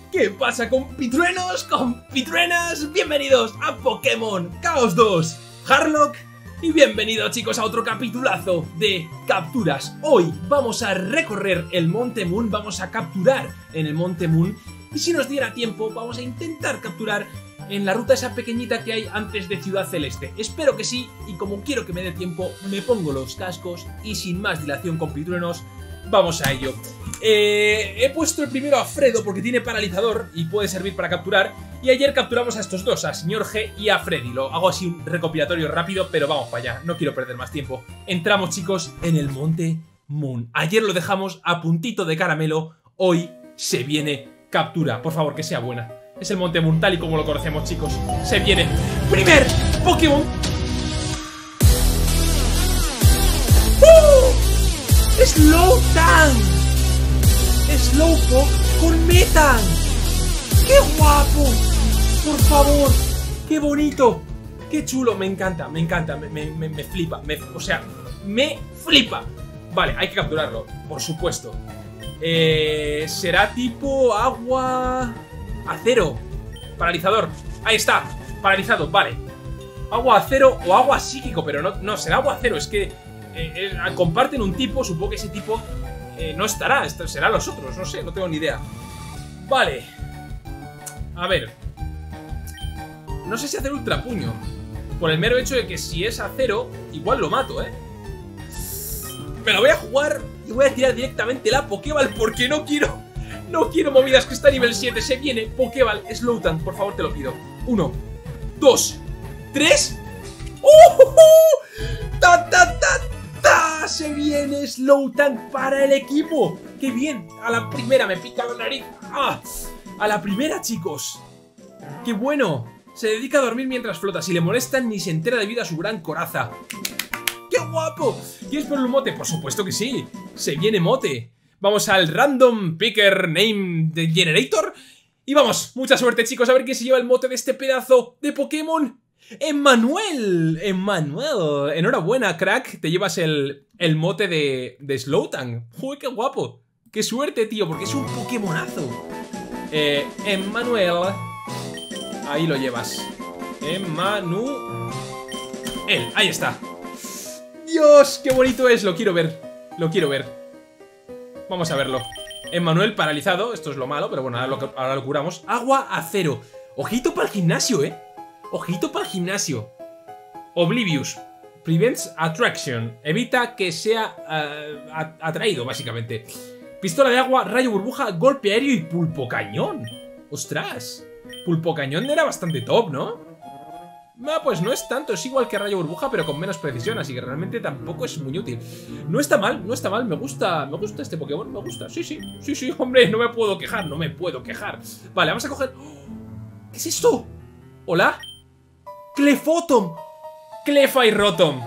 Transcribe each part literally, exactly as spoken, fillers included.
¿Qué pasa, compitruenos, compitruenas? Bienvenidos a Pokémon Chaos dos Harlock y bienvenidos, chicos, a otro capitulazo de capturas. Hoy vamos a recorrer el Monte Moon, vamos a capturar en el Monte Moon y si nos diera tiempo vamos a intentar capturar en la ruta esa pequeñita que hay antes de Ciudad Celeste. Espero que sí, y como quiero que me dé tiempo me pongo los cascos y sin más dilación, compitruenos, vamos a ello. Eh, he puesto el primero a Fredo porque tiene paralizador y puede servir para capturar. Y ayer capturamos a estos dos, a Señor G y a Freddy. Lo hago así un recopilatorio rápido, pero vamos para allá, no quiero perder más tiempo. Entramos, chicos, en el Monte Moon. Ayer lo dejamos a puntito de caramelo, hoy se viene captura. Por favor, que sea buena. Es el Monte Moon tal y como lo conocemos, chicos. Se viene primer Pokémon. ¡Uh! Slowtank. Slowpoke con Metang. ¡Qué guapo! Por favor, qué bonito, qué chulo, me encanta, me encanta, me, me, me, me flipa, me, o sea, me flipa. Vale, hay que capturarlo, por supuesto. Eh, será tipo agua... acero, paralizador, ahí está, paralizado, vale. Agua acero o agua psíquico, pero no, no será agua acero, es que eh, eh, comparten un tipo, supongo que ese tipo... Eh, no estará, esto será los otros, no sé, no tengo ni idea. Vale. A ver. No sé si hacer ultrapuño. Por el mero hecho de que si es acero, igual lo mato, ¿eh? Me la voy a jugar y voy a tirar directamente la Pokéball porque no quiero... No quiero movidas, que está a nivel siete. Se viene Pokéball Slowtank, por favor, te lo pido. Uno, dos, tres. ¡Uh! ¡Ta, ta, ta! Se viene Slowtank para el equipo. ¡Qué bien! A la primera me pica la nariz. ¡Ah! A la primera, chicos. ¡Qué bueno! Se dedica a dormir mientras flota. Si le molestan ni se entera debido a su gran coraza. ¡Qué guapo! ¿Quieres por un mote? Por supuesto que sí. Se viene mote. Vamos al Random Picker Name Generator. Y vamos, mucha suerte, chicos. A ver quién se lleva el mote de este pedazo de Pokémon. ¡Emmanuel! ¡Emmanuel! Enhorabuena, crack. Te llevas el, el mote de, de Slowtank. ¡Uy, qué guapo! ¡Qué suerte, tío! Porque es un Pokémonazo. Eh, Emmanuel. Ahí lo llevas. Emmanuel. Ahí está. ¡Dios! ¡Qué bonito es! Lo quiero ver. Lo quiero ver. Vamos a verlo. Emmanuel paralizado. Esto es lo malo, pero bueno, ahora lo, ahora lo curamos. Agua acero. Ojito para el gimnasio, ¿eh? Ojito para el gimnasio. Oblivious. Prevents attraction. Evita que sea uh, atraído, básicamente. Pistola de agua, rayo burbuja, golpe aéreo y pulpo cañón. ¡Ostras! Pulpo cañón era bastante top, ¿no? Ah, pues no es tanto. Es igual que rayo burbuja, pero con menos precisión. Así que realmente tampoco es muy útil. No está mal, no está mal. Me gusta, me gusta este Pokémon, me gusta. Sí, sí, sí, sí, hombre, no me puedo quejar, no me puedo quejar. Vale, vamos a coger... ¿Qué es esto? ¿Hola? Clefotom. Clefairotom.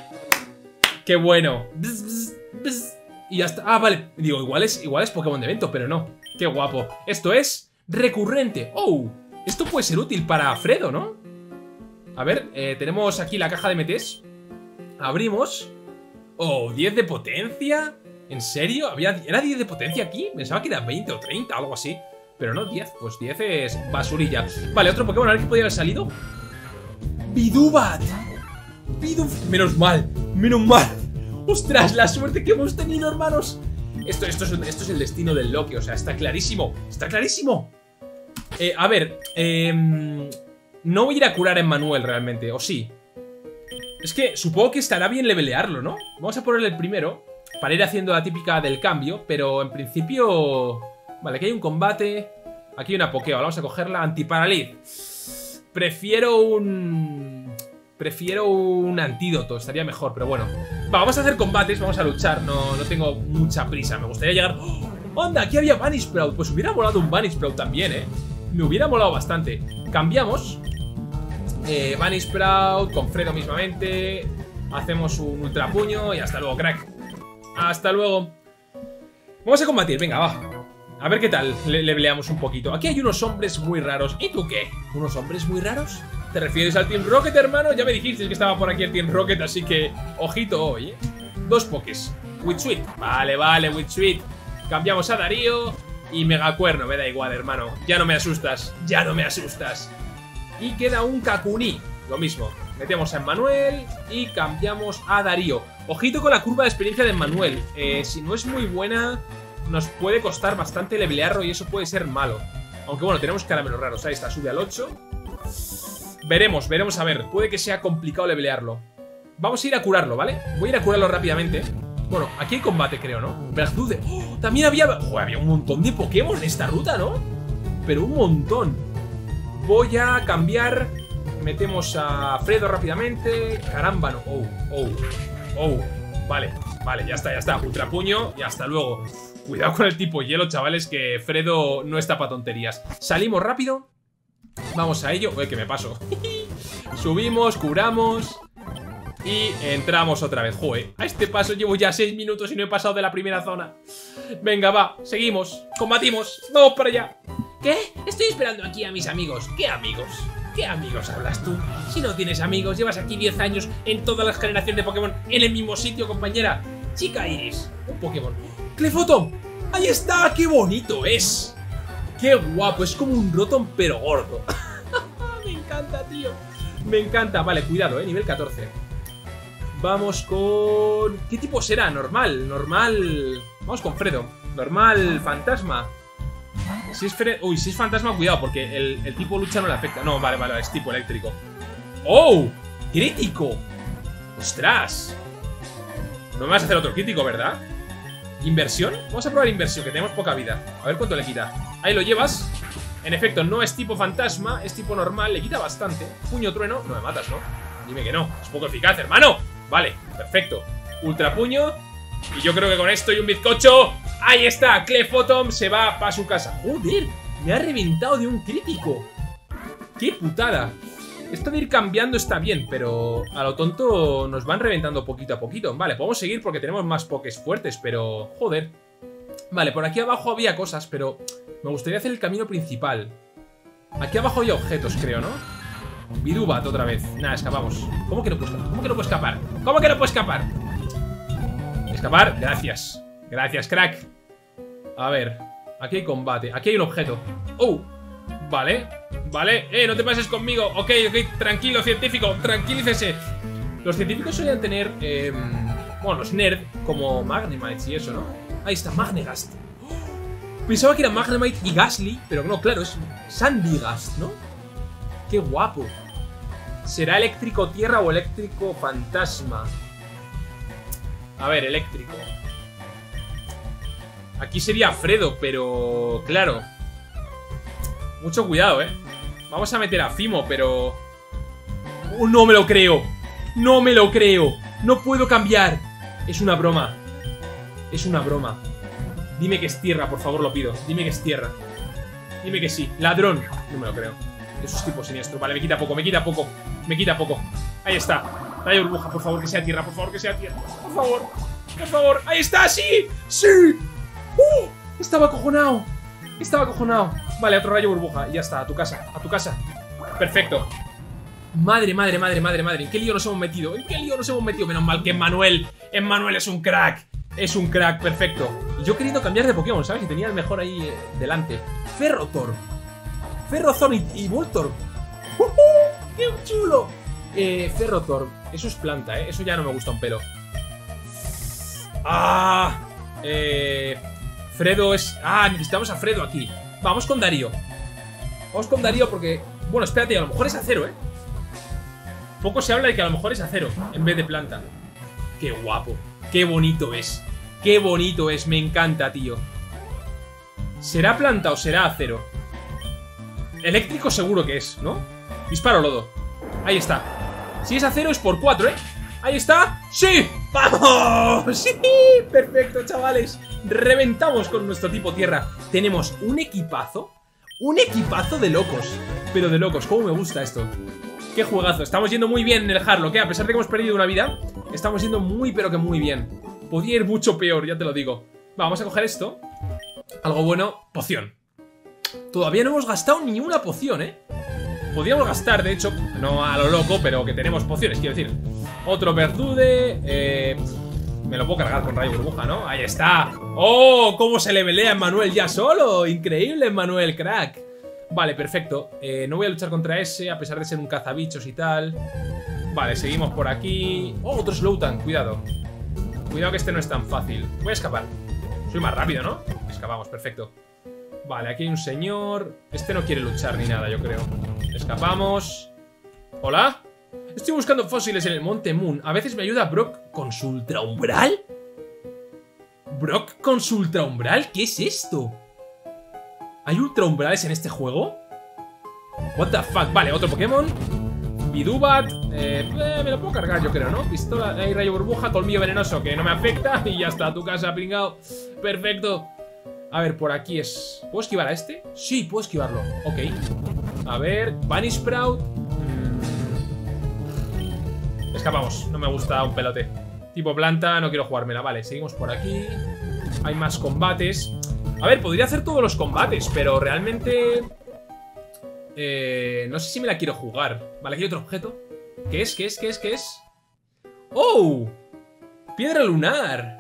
Qué bueno. Bzz, bzz, bzz. Y ya está. Ah, vale. Digo, igual es, igual es Pokémon de evento, pero no. Qué guapo. Esto es recurrente. Oh, esto puede ser útil para Fredo, ¿no? A ver, eh, tenemos aquí la caja de M Ts. Abrimos. Oh, diez de potencia. ¿En serio? ¿Había, ¿Era diez de potencia aquí? Pensaba que era veinte o treinta, algo así. Pero no, diez. Pues diez es basurilla. Vale, otro Pokémon, a ver qué podría haber salido. Bidoobat. Bidoof... Menos mal, menos mal. Ostras, la suerte que hemos tenido, hermanos. Esto, esto, es, esto es el destino del Loki, o sea, está clarísimo. Está clarísimo. Eh, a ver, eh, no voy a ir a curar a Emmanuel realmente, ¿o sí? Es que supongo que estará bien levelearlo, ¿no? Vamos a ponerle el primero para ir haciendo la típica del cambio, pero en principio... Vale, aquí hay un combate. Aquí hay una Pokéball, vamos a cogerla. Antiparaliz. Prefiero un... Prefiero un antídoto, estaría mejor, pero bueno. Va, vamos a hacer combates, vamos a luchar. No, no tengo mucha prisa, me gustaría llegar... ¡Oh! ¡Onda! Aquí había Bunnysprout. Pues hubiera molado un Bunnysprout también, ¿eh? Me hubiera molado bastante. Cambiamos. Eh, Bunnysprout con Fredo mismamente. Hacemos un ultrapuño y hasta luego, crack. Hasta luego. Vamos a combatir, venga, va. A ver qué tal, le, le leamos un poquito. Aquí hay unos hombres muy raros. ¿Y tú qué? ¿Unos hombres muy raros? ¿Te refieres al Team Rocket, hermano? Ya me dijiste que estaba por aquí el Team Rocket, así que... Ojito hoy, ¿eh? Dos Pokés. Witsuit. Vale, vale, Witsuit. Cambiamos a Darío. Y Megacuerno, me da igual, hermano. Ya no me asustas, ya no me asustas. Y queda un Kakuni, lo mismo. Metemos a Emmanuel y cambiamos a Darío. Ojito con la curva de experiencia de Emmanuel. Eh, si no es muy buena, nos puede costar bastante levelearlo y eso puede ser malo. Aunque bueno, tenemos caramelos raros. Ahí está, sube al ocho. Veremos, veremos a ver. Puede que sea complicado levelearlo. Vamos a ir a curarlo, ¿vale? Voy a ir a curarlo rápidamente. Bueno, aquí hay combate, creo, ¿no? Verdude. ¡Oh! También había... Oh, había un montón de Pokémon en esta ruta, ¿no? Pero un montón. Voy a cambiar... Metemos a Fredo rápidamente. Caramba, no. Oh, oh, oh. Vale, vale, ya está, ya está. Ultrapuño y hasta luego. Cuidado con el tipo hielo, chavales, que Fredo no está para tonterías. Salimos rápido. Vamos a ello. Uy, que me paso. Subimos, curamos. Y entramos otra vez. Joder, a este paso llevo ya seis minutos y no he pasado de la primera zona. Venga, va, seguimos. Combatimos, vamos para allá. ¿Qué? Estoy esperando aquí a mis amigos. ¿Qué amigos? ¿Qué amigos hablas tú? Si no tienes amigos, llevas aquí diez años en todas las generaciones de Pokémon en el mismo sitio, compañera. Chica Iris, un Pokémon. ¡Clefotom! ¡Ahí está! ¡Qué bonito es! ¡Qué guapo! Es como un Rotom pero gordo. Me encanta, tío. Me encanta. Vale, cuidado, eh. Nivel catorce. Vamos con... ¿Qué tipo será? Normal, normal... Vamos con Fredo. Normal, fantasma. Si es Fre... Uy, si es fantasma, cuidado, porque el, el tipo lucha no le afecta. No, vale, vale, es tipo eléctrico. ¡Oh! ¡Crítico! ¡Ostras! No me vas a hacer otro crítico, ¿verdad? ¿Inversión? Vamos a probar inversión, que tenemos poca vida. A ver cuánto le quita. Ahí lo llevas. En efecto, no es tipo fantasma, es tipo normal. Le quita bastante. Puño trueno. No me matas, ¿no? Dime que no. Es poco eficaz, hermano. Vale, perfecto. Ultra puño. Y yo creo que con esto y un bizcocho... ¡Ahí está! Clefotom se va para su casa. ¡Joder! Me ha reventado de un crítico. ¡Qué putada! Esto de ir cambiando está bien, pero a lo tonto nos van reventando poquito a poquito. Vale, podemos seguir porque tenemos más pokés fuertes, pero... Joder. Vale, por aquí abajo había cosas, pero me gustaría hacer el camino principal. Aquí abajo hay objetos, creo, ¿no? Vidubat otra vez. Nada, escapamos. ¿Cómo que no puedo escapar? ¿Cómo que no puedo escapar? ¿Cómo que no puedo escapar? Escapar, gracias. Gracias, crack. A ver, aquí hay combate. Aquí hay un objeto. Oh, vale, vale. Eh, no te pases conmigo. Ok, ok, tranquilo, científico, tranquilícese. Los científicos solían tener eh, bueno, los nerd como Magnemites y eso, ¿no? Ahí está, Magnegast. Pensaba que era Magnemite y Gastly, pero no, claro, es Sandygast, ¿no? Qué guapo. ¿Será eléctrico tierra o eléctrico fantasma? A ver, eléctrico. Aquí sería Fredo, pero... Claro. Mucho cuidado, ¿eh? Vamos a meter a Fimo, pero... Oh, no me lo creo. No me lo creo. No puedo cambiar. Es una broma. Es una broma. Dime que es tierra, por favor, lo pido. Dime que es tierra. Dime que sí. Ladrón. No me lo creo. Eso es tipo siniestro. Vale, me quita poco, me quita poco. Me quita poco. Ahí está. Rayo burbuja, por favor, que sea tierra. Por favor, que sea tierra. Por favor. Por favor. Ahí está, sí. Sí. ¡Uh! Estaba acojonado. Estaba acojonado. Vale, otro rayo burbuja. Y ya está, a tu casa. A tu casa. Perfecto. Madre, madre, madre, madre, madre. ¿En qué lío nos hemos metido? ¿En qué lío nos hemos metido? Menos mal que Emmanuel. Emmanuel es un crack. Es un crack, perfecto. Y yo he querido cambiar de Pokémon, ¿sabes? Y tenía el mejor ahí eh, delante. Ferrothorn. Ferrothorn y, y Voltorb. ¡Uh, uh! ¡Qué chulo! Eh, Ferrothorn. Eso es planta, ¿eh? Eso ya no me gusta un pelo. ¡Ah! Eh... Fredo es... Ah, necesitamos a Fredo aquí. Vamos con Darío. Vamos con Darío porque... Bueno, espérate, a lo mejor es acero, ¿eh? Poco se habla de que a lo mejor es acero en vez de planta. ¡Qué guapo! ¡Qué bonito es! ¡Qué bonito es! Me encanta, tío. ¿Será planta o será acero? Eléctrico seguro que es, ¿no? Disparo lodo. Ahí está. Si es acero es por cuatro, ¿eh? Ahí está. ¡Sí! ¡Vamos! ¡Sí! Perfecto, chavales. Reventamos con nuestro tipo tierra. Tenemos un equipazo. Un equipazo de locos. Pero de locos. ¿Cómo me gusta esto? ¡Qué juegazo! Estamos yendo muy bien en el Hardlock, ¿eh? A pesar de que hemos perdido una vida, estamos yendo muy pero que muy bien. Podría ir mucho peor, ya te lo digo. Va, vamos a coger esto. Algo bueno. Poción. Todavía no hemos gastado ni una poción, ¿eh? Podríamos gastar, de hecho, no a lo loco, pero que tenemos pociones, quiero decir. Otro Verdude. Eh... Me lo puedo cargar con rayo burbuja, ¿no? Ahí está. ¡Oh! ¿Cómo se le pelea a Manuel ya solo? Increíble, Manuel, crack. Vale, perfecto. eh, No voy a luchar contra ese, a pesar de ser un cazabichos y tal. Vale, seguimos por aquí. ¡Oh! Otro Slowtank, cuidado. Cuidado que este no es tan fácil. Voy a escapar. Soy más rápido, ¿no? Escapamos, perfecto. Vale, aquí hay un señor. Este no quiere luchar ni nada, yo creo. Escapamos. ¿Hola? Estoy buscando fósiles en el Monte Moon. A veces me ayuda Brock con su ultra umbral. ¿Brock con su ultra umbral? ¿Qué es esto? ¿Hay ultra umbrales en este juego? What the fuck. Vale, otro Pokémon. Bidubat. Eh, eh, me lo puedo cargar, yo creo, ¿no? Pistola, eh, rayo burbuja, colmillo venenoso, que no me afecta. Y ya está, a tu casa, pringao. Perfecto. A ver, por aquí es... ¿Puedo esquivar a este? Sí, puedo esquivarlo. Ok. A ver, Bunny Sprout. Escapamos, no me gusta un pelote. Tipo planta, no quiero jugármela. Vale, seguimos por aquí. Hay más combates. A ver, podría hacer todos los combates, pero realmente... Eh, no sé si me la quiero jugar. Vale, aquí hay otro objeto. ¿Qué es? ¿Qué es? ¿Qué es? ¿Qué es? ¡Oh! Piedra lunar.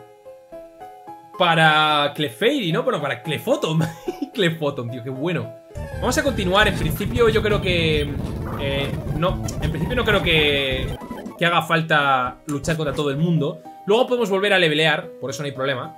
Para Clefairy, ¿no? Bueno, para Clefotom. Clefotom, tío, qué bueno. Vamos a continuar. En principio yo creo que... Eh, no, en principio no creo que... Que haga falta luchar contra todo el mundo. Luego podemos volver a levelear, por eso no hay problema.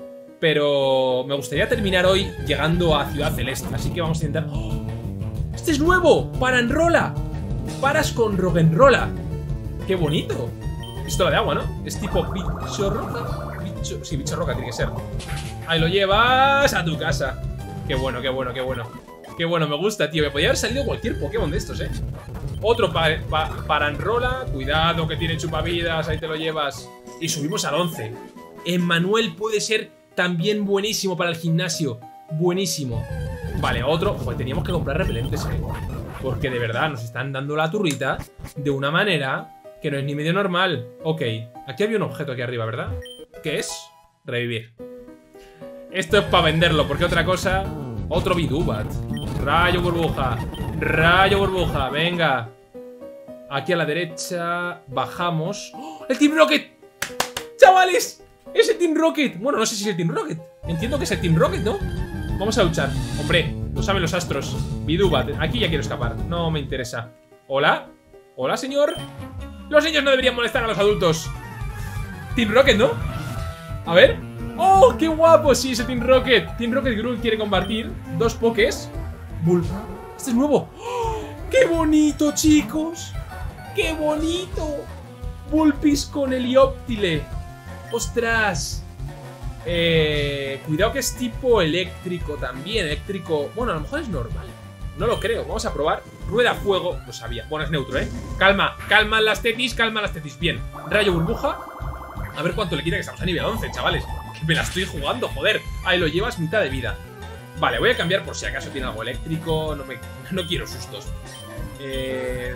Pero me gustaría terminar hoy llegando a Ciudad Celeste. Así que vamos a intentar... ¡Oh! ¡Este es nuevo! ¡Paranrola! Paras con Roggenrola. ¡Qué bonito! Pistola de agua, ¿no? Es tipo bicho roca. Bicho... Sí, bicho roca tiene que ser. Ahí lo llevas a tu casa. Qué bueno, qué bueno, qué bueno. Qué bueno, me gusta, tío. Me podría haber salido cualquier Pokémon de estos, ¿eh? Otro pa pa Paranrola. Cuidado que tiene chupavidas. Ahí te lo llevas. Y subimos al once. Emmanuel puede ser también buenísimo para el gimnasio. Buenísimo. Vale, otro. Joder, teníamos que comprar repelentes, ¿eh? Porque de verdad nos están dando la turrita de una manera que no es ni medio normal. Ok. Aquí había un objeto aquí arriba, ¿verdad? ¿Qué es? Revivir. Esto es para venderlo, porque otra cosa... Otro Bidubat. Rayo burbuja. Rayo burbuja. Venga. Aquí a la derecha. Bajamos. ¡Oh! ¡El Team Rocket! ¡Chavales! ¡Es el Team Rocket! Bueno, no sé si es el Team Rocket. Entiendo que es el Team Rocket, ¿no? Vamos a luchar. Hombre, lo saben los astros. Bidubat. Aquí ya quiero escapar. No me interesa. ¿Hola? ¿Hola, señor? Los niños no deberían molestar a los adultos. Team Rocket, ¿no? A ver. ¡Oh, qué guapo! Sí, ese Team Rocket. Team Rocket Groot quiere combatir dos pokés. Bull. Este es nuevo. ¡Oh, qué bonito, chicos! ¡Qué bonito! Vulpix con Helioptile. ¡Ostras! Eh, cuidado que es tipo eléctrico también. Eléctrico... Bueno, a lo mejor es normal. No lo creo. Vamos a probar. Rueda fuego. Lo sabía. Bueno, es neutro, ¿eh? Calma. Calma las tetis. Calma las tetis. Bien. Rayo burbuja. A ver cuánto le quita, que estamos a nivel once, chavales. Que me la estoy jugando, joder. Ahí lo llevas, mitad de vida. Vale, voy a cambiar por si acaso tiene algo eléctrico. No me... No quiero sustos. Eh...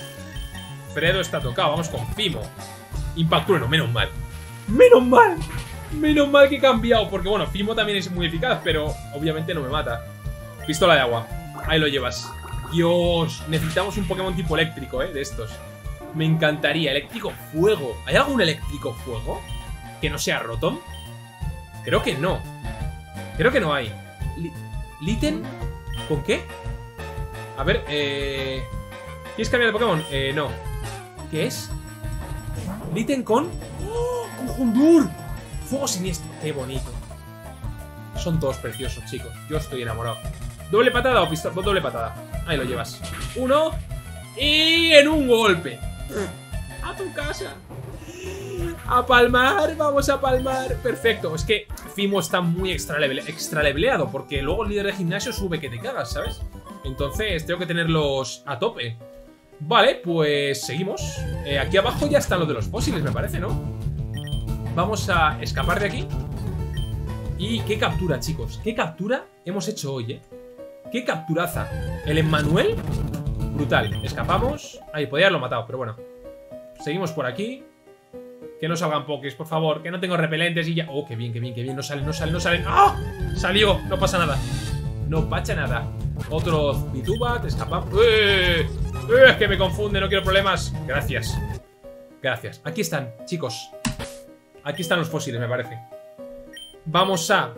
Fredo está tocado. Vamos con Fimo. Impactrueno, menos mal. ¡Menos mal! Menos mal que he cambiado. Porque bueno, Fimo también es muy eficaz, pero obviamente no me mata. Pistola de agua. Ahí lo llevas. Dios, necesitamos un Pokémon tipo eléctrico, eh, de estos. Me encantaría. Eléctrico fuego. ¿Hay algún eléctrico fuego que no sea Rotom? Creo que no. Creo que no hay. ¿Litten? ¿Con qué? A ver, eh... ¿quieres cambiar de Pokémon? Eh, no. ¿Qué es? ¿Litten con? ¡Oh! ¡Con Hondur! Fuego siniestro. ¡Qué bonito! Son todos preciosos, chicos. Yo estoy enamorado. ¿Doble patada o pistola? Doble patada. Ahí lo llevas. Uno. Y en un golpe. A tu casa. A palmar. Vamos a palmar. Perfecto. Es que Fimo está muy extra, level, extra leveleado. Porque luego el líder de gimnasio sube que te cagas, ¿sabes? Entonces tengo que tenerlos a tope. Vale, pues seguimos. eh, Aquí abajo ya están los de los fósiles, me parece, ¿no? Vamos a escapar de aquí. Y qué captura, chicos. Qué captura hemos hecho hoy, ¿eh? Qué capturaza. El Emmanuel, brutal. Escapamos. Ahí, podría haberlo matado, pero bueno. Seguimos por aquí. Que no salgan pokés, por favor. Que no tengo repelentes y ya... Oh, qué bien, qué bien, qué bien. No salen, no salen, no salen. ¡Ah! Salió, no pasa nada. No pasa nada. Otro Bidubat, escapamos. ¡Eh! ¡Eh! Que me confunde, no quiero problemas. Gracias. Gracias. Aquí están, chicos. Aquí están los fósiles, me parece. Vamos a...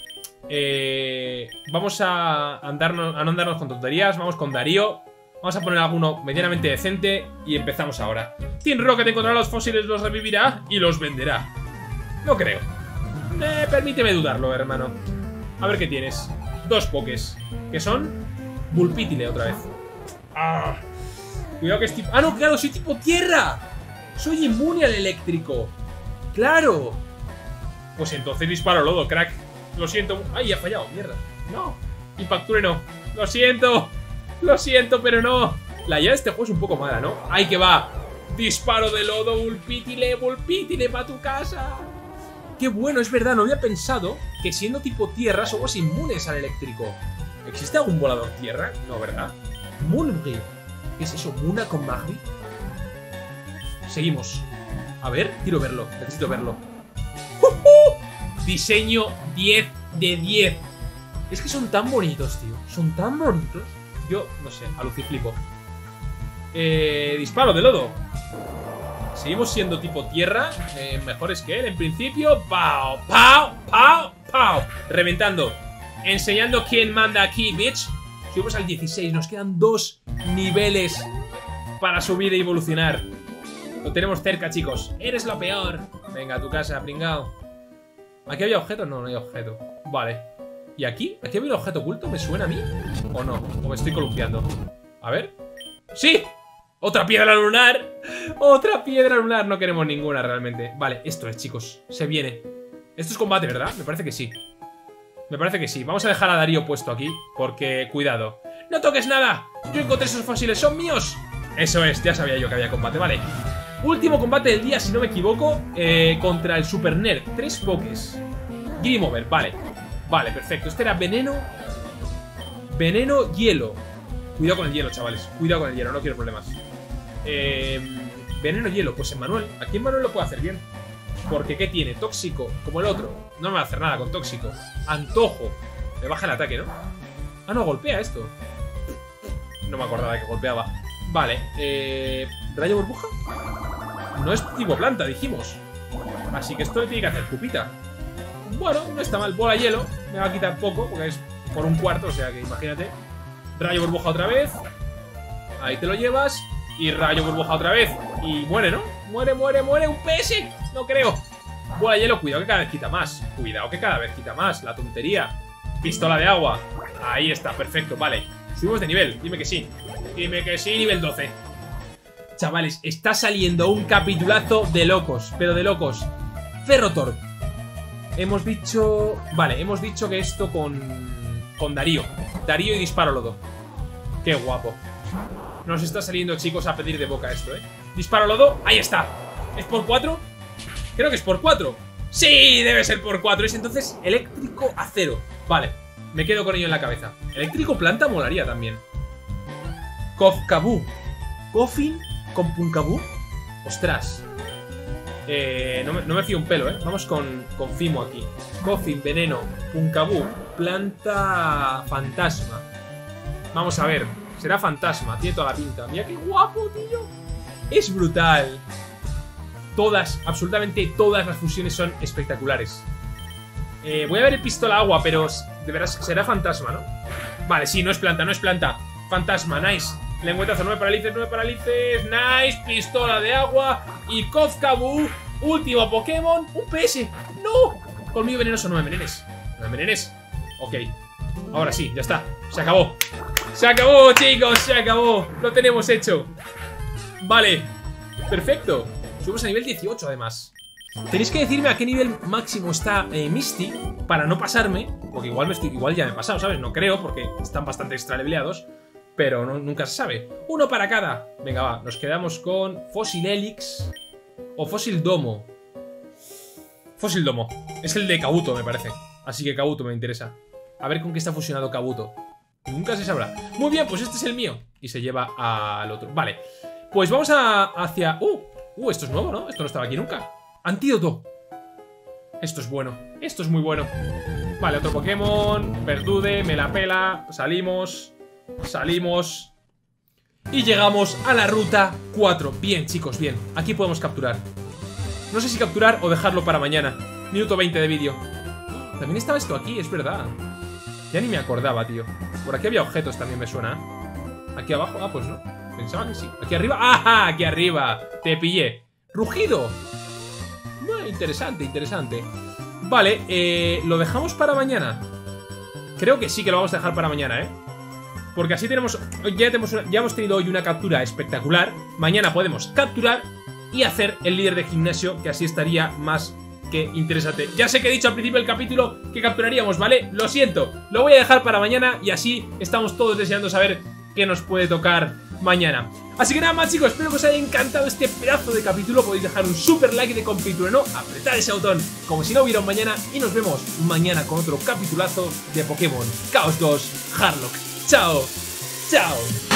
Eh, vamos a, andarnos, a no andarnos con tonterías. Vamos con Darío. Vamos a poner alguno medianamente decente. Y empezamos ahora. Team Rocket encontrará los fósiles, los revivirá y los venderá. No creo. Eh, permíteme dudarlo, hermano. A ver qué tienes. Dos pokés. ¿Qué son? Vulpítile otra vez. Ah, cuidado que es tipo... Ah, no, claro, soy tipo tierra. Soy inmune al eléctrico. Claro. Pues entonces disparo lodo, crack. Lo siento. Ay, ha fallado, mierda. No. Impacture no. Lo siento. Lo siento, pero no. La llave de este juego es un poco mala, ¿no? Ahí que va. Disparo de lodo, Vulpítile, Vulpítile para tu casa. Qué bueno, es verdad, no había pensado que siendo tipo tierra somos inmunes al eléctrico. ¿Existe algún volador tierra? No, ¿verdad? Moonbri. ¿Qué es eso? ¿Muna con Magri? Seguimos. A ver, quiero verlo, necesito verlo. ¡Uh, uh! Diseño diez de diez. Es que son tan bonitos, tío. Son tan bonitos. Yo, no sé, aluciflipo. Eh, disparo de lodo. Seguimos siendo tipo tierra, eh, mejores que él en principio. ¡Pau! ¡Pau! ¡Pau! ¡Pau! Reventando. Enseñando quién manda aquí, bitch. Subimos al dieciséis. Nos quedan dos niveles para subir e evolucionar. Lo tenemos cerca, chicos. Eres lo peor. Venga, a tu casa, pringao. ¿Aquí había objeto? No, no hay objeto. Vale. ¿Y aquí? ¿Aquí había un objeto oculto? ¿Me suena a mí? ¿O no? ¿O me estoy columpiando? A ver. ¡Sí! ¡Otra piedra lunar! ¡Otra piedra lunar! No queremos ninguna realmente. Vale, esto es, chicos. Se viene. Esto es combate, ¿verdad? Me parece que sí. Me parece que sí. Vamos a dejar a Darío puesto aquí. Porque, cuidado. ¡No toques nada! Yo encontré esos fósiles. ¡Son míos! Eso es. Ya sabía yo que había combate. Vale. Último combate del día, si no me equivoco. eh, Contra el Super Nerd. Tres pokés. Game over. Vale. Vale, perfecto. Este era veneno. Veneno, hielo. Cuidado con el hielo, chavales. Cuidado con el hielo, no quiero problemas. Eh, veneno, hielo. Pues en Manuel. Aquí en Manuel lo puedo hacer bien. Porque ¿qué tiene? Tóxico, como el otro. No me va a hacer nada con tóxico. Antojo. Me baja el ataque, ¿no? Ah, no, golpea esto. No me acordaba de que golpeaba. Vale, eh... ¿rayo burbuja? No es tipo planta, dijimos. Así que esto le tiene que hacer pupita. Bueno, no está mal. Bola hielo. Me va a quitar poco, porque es por un cuarto, o sea que imagínate. Rayo burbuja otra vez. Ahí te lo llevas. Y rayo burbuja otra vez. Y muere, ¿no? Muere, muere, muere. Un P S. No creo. Bola hielo, cuidado que cada vez quita más. Cuidado que cada vez quita más. La tontería. Pistola de agua. Ahí está, perfecto, vale. Subimos de nivel, dime que sí. Dime que sí, nivel doce. Chavales, está saliendo un capitulazo de locos. Pero de locos. Ferrotor. Hemos dicho... Vale, hemos dicho que esto con... Con Darío. Darío y disparo lodo. Qué guapo. Nos está saliendo, chicos, a pedir de boca esto, ¿eh? Disparo lodo, ahí está. ¿Es por cuatro? Creo que es por cuatro. Sí, debe ser por cuatro. Es entonces eléctrico acero. Vale, me quedo con ello en la cabeza. Eléctrico planta molaría también. Kofkabu. Coffin con Punkabu. Ostras. Eh, no, me, no me fío un pelo, ¿eh? Vamos con, con Fimo aquí. Coffin, veneno, Punkabu. Planta fantasma. Vamos a ver. Será fantasma, tiene toda la pinta. Mira qué guapo, tío. Es brutal. Todas, absolutamente todas las fusiones son espectaculares. eh, Voy a ver el pistola agua, pero de verdad será fantasma, ¿no? Vale, sí, no es planta, no es planta. Fantasma, nice. Lengüetazo, nueve paralices, nueve paralices. Nice, pistola de agua. Y Kofkabu, último Pokémon. Un P S, no. Colmillo venenoso, no me envenenes. No me envenenes. Ok, ahora sí, ya está. Se acabó. Se acabó, chicos, se acabó. Lo tenemos hecho. Vale, perfecto. Subimos a nivel dieciocho, además. Tenéis que decirme a qué nivel máximo está eh, Misty para no pasarme. Porque igual, me estoy, igual ya me he pasado, ¿sabes? No creo, porque están bastante extra leveleados. Pero no, nunca se sabe. Uno para cada. Venga, va, nos quedamos con Fósil Helix o Fósil Domo. Fósil Domo. Es el de Kabuto, me parece. Así que Kabuto me interesa. A ver con qué está fusionado Kabuto. Nunca se sabrá. Muy bien, pues este es el mío. Y se lleva al otro. Vale, pues vamos a, hacia... Uh, uh, esto es nuevo, ¿no? Esto no estaba aquí nunca. Antídoto. Esto es bueno. Esto es muy bueno. Vale, otro Pokémon. Verdude, me la pela. Salimos. Salimos. Y llegamos a la ruta cuatro. Bien, chicos, bien. Aquí podemos capturar. No sé si capturar o dejarlo para mañana. Minuto veinte de vídeo. También estaba esto aquí, es verdad. Ya ni me acordaba, tío. Por aquí había objetos también, me suena. Aquí abajo, ah, pues no. Pensaba que sí. Aquí arriba, ¡ajá! Aquí arriba. Te pillé. Rugido. Bueno, interesante, interesante. Vale, eh, ¿lo dejamos para mañana? Creo que sí que lo vamos a dejar para mañana, ¿eh? Porque así tenemos... Ya, tenemos una, ya hemos tenido hoy una captura espectacular. Mañana podemos capturar y hacer el líder de gimnasio, que así estaría más que interesante. Ya sé que he dicho al principio del capítulo que capturaríamos, ¿vale? Lo siento. Lo voy a dejar para mañana y así estamos todos deseando saber qué nos puede tocar mañana. Así que nada más, chicos, espero que os haya encantado este pedazo de capítulo. Podéis dejar un super like de compituro, ¿no? Apretar ese botón como si no hubiera un mañana. Y nos vemos mañana con otro capitulazo de Pokémon Chaos dos Harlock. ¡Chao! ¡Chao!